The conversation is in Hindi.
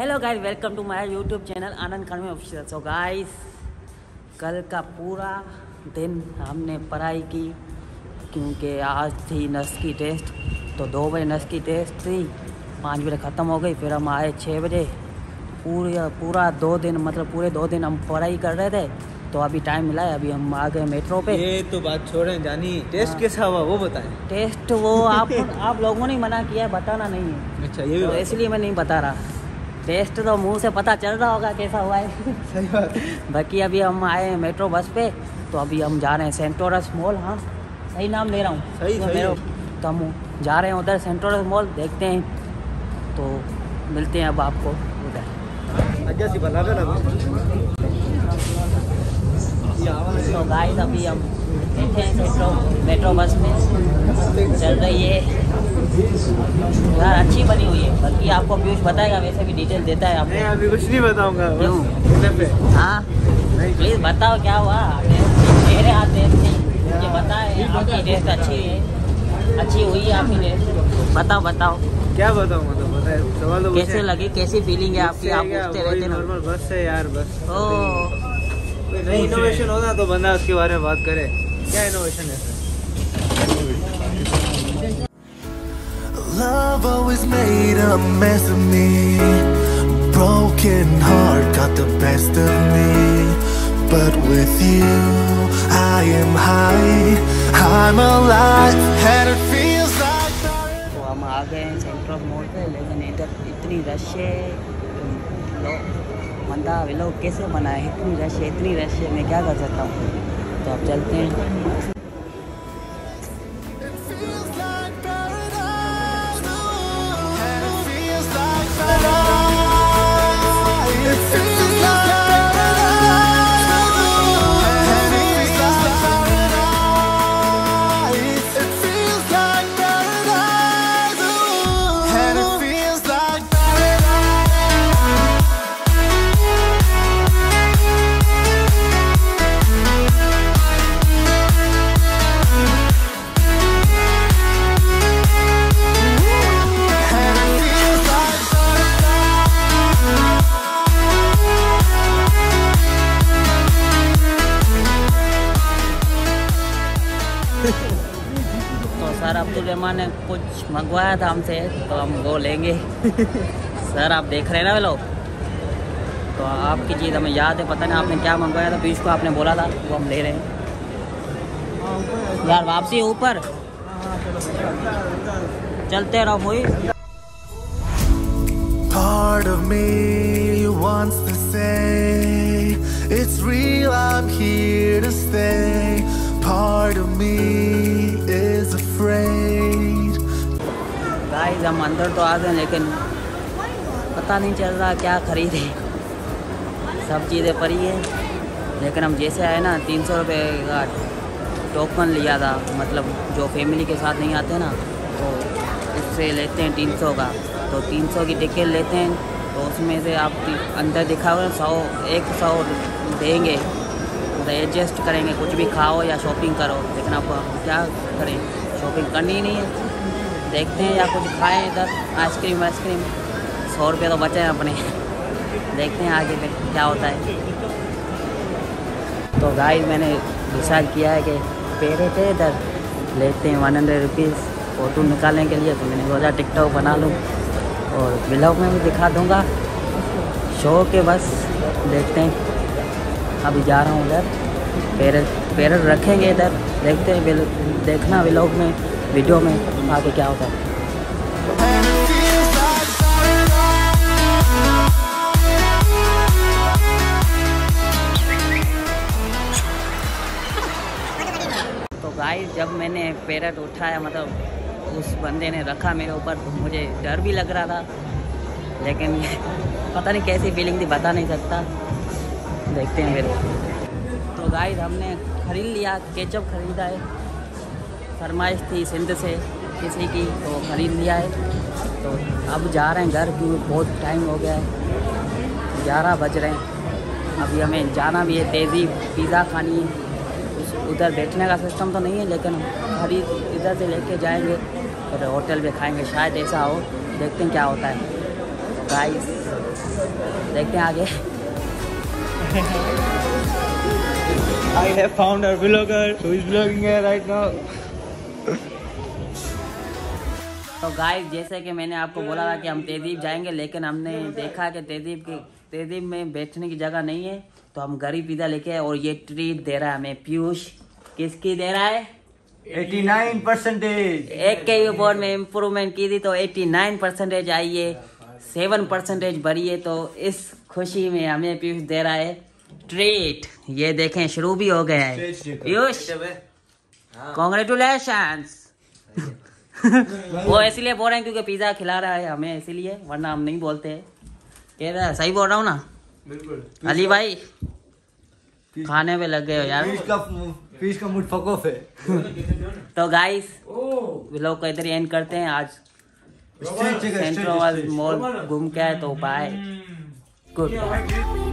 Hello guys, welcome to my YouTube channel Anand Khanvi official. So guys, कल का पूरा दिन हमने पढ़ाई की क्योंकि आज थी नस की टेस्ट। तो 2 बजे नस की टेस्ट थी, 5 बजे ख़त्म हो गई। फिर हम आए 6 बजे। पूरा 2 दिन मतलब पूरे 2 दिन हम पढ़ाई कर रहे थे। तो अभी टाइम मिला है, अभी हम आ गए मेट्रो पे। ये तो बात छोड़ें जानी, टेस्ट कैसा हुआ वो बताएं। टेस्ट वो आप लोगों ने मना किया है, बताना नहीं है। अच्छा, ये भी तो इसलिए मैं नहीं बता रहा। टेस्ट तो मुंह से पता चल रहा होगा कैसा हुआ है। सही बात। बाकी अभी हम आए हैं मेट्रो बस पे। तो अभी हम जा रहे हैं सेंटोरस मॉल। हाँ, सही नाम ले रहा हूँ। सही। तो हम जा रहे हैं उधर सेंटोरस मॉल, देखते हैं। तो मिलते हैं अब आपको उधर। तो गाइस, अभी हम बैठे हैं मेट्रो बस में, चल रही है यार, अच्छी बनी हुई है। बल्कि आपको पीयूष बताएगा, वैसे भी डिटेल देता है। नहीं, अभी कुछ नहीं बताऊंगा। क्यों? हाँ, प्लीज़ बताओ क्या हुआ। मेरे हाथ टेस्ट थी, मुझे बताए आपकी टेस्ट अच्छी हुई है आपकी टेस्ट। बताओ क्या बताऊँ, मतलब बताए सवाल तो कैसे लगी, कैसी फीलिंग है आपकी? आप पूछते रहते ना। नॉर्मल बस है यार, बस। ओह, नहीं, इनोवेशन होगा तो बंदा उसके बारे में बात करे। क्या इनोवेशन है? Love always made a mess of me. Broken heart got the best of me. But with you, I am high. I'm alive, and it feels like paradise. तो हम आ गए हैं सेंट्रल मॉल पे, लेकिन इधर इतनी रश है। बंदा लोग कैसे बनाए, इतनी रश है, मैं क्या कर सकता हूँ। तो अब चलते हैं। तो सर अब्दुल रहमान ने कुछ मंगवाया था हमसे, तो हम वो लेंगे। सर आप देख रहे हैं ना वे लोग, तो आपकी चीज़ हमें याद है। पता नहीं आपने क्या मंगवाया था, पीयूष को आपने बोला था, वो हम ले रहे हैं। यार वापसी ऊपर चलते रहो। हुई Part of me wants to say it's real, I'm here to stay. Part of me is afraid. Guys, हम अंदर तो आ गए, लेकिन पता नहीं चल रहा क्या खरीदे। सब चीज़ें पड़ी है, लेकिन हम जैसे आए ना, 300 रुपये का टोकन लिया था। मतलब जो फैमिली के साथ नहीं आते ना, तो इससे लेते हैं 300 का। तो 300 की टिकट लेते हैं। तो उसमें से आप अंदर दिखाओगे 100 देंगे, तो एडजस्ट करेंगे। कुछ भी खाओ या शॉपिंग करो, लेकिन आप क्या करें, शॉपिंग करनी ही नहीं है। देखते हैं या कुछ खाएं इधर, आइसक्रीम 100 रुपये तो बचे हैं अपने। देखते हैं आगे पे क्या होता है। तो गाइस, मैंने डिसाइड किया है कि पेरेट है इधर, लेते हैं 100 रुपीज़ फ़ोटो निकालने के लिए। तो मैंने सोचा टिकटॉक बना लूँ और ब्लॉग में भी दिखा दूँगा शो के। बस देखते हैं, अभी जा रहा हूँ उधर। पेरेट रखेंगे इधर, देखते हैं। देखना ब्लॉग में, वीडियो में आगे क्या होता है। तो गाइस, जब मैंने पेरेट उठाया, मतलब उस बंदे ने रखा मेरे ऊपर, तो मुझे डर भी लग रहा था, लेकिन पता नहीं कैसी फीलिंग थी, बता नहीं सकता। देखते हैं फिर। तो गाइस, हमने खरीद लिया, केचप खरीदा है। फरमाइश थी सिंध से किसी की, तो ख़रीद लिया है। तो अब जा रहे हैं घर, क्योंकि बहुत टाइम हो गया है, 11 बज रहे हैं। अभी हमें जाना भी है, तेज़ी पिज़्ज़ा खानी है। उधर बैठने का सिस्टम तो नहीं है, लेकिन खरीद इधर से लेके जाएंगे, फिर होटल में खाएंगे, शायद ऐसा हो। देखते हैं क्या होता है। गाइस देखते हैं आगे। I have found our vlogger who is vlogging here right now. तो गाइस जैसे कि मैंने आपको बोला था कि हम तेदीप जाएंगे, लेकिन हमने देखा कि तेदीप में बैठने की जगह नहीं है, तो हम गरी पिज़्ज़ा लेके आए और ये ट्रीट दे रहा है हमें पीयूष। किसकी दे रहा है? 89%। एक के ऊपर में इम्प्रूवमेंट की थी तो 89% आई है, 7% बढ़ी है। तो इस खुशी में हमें पीयूष दे रहा है ट्रीट। ये देखें शुरू भी हो गया है। पीयूष कॉन्ग्रेचुलेशंस। वो इसलिए बोल रहे हैं क्योंकि पिज़्ज़ा खिला रहा है हमें, इसीलिए, वरना हम नहीं बोलते। कह रहा है, सही बोल रहा हूँ ना? बिल्कुल। अली भाई खाने पे लग गए हो यार। फिश का मूड फक ऑफ है। तो गाइस व्लॉग को इधर एंड करते हैं। आज सेंट्रल मॉल घूम के आए तो बाय, गुड बाय।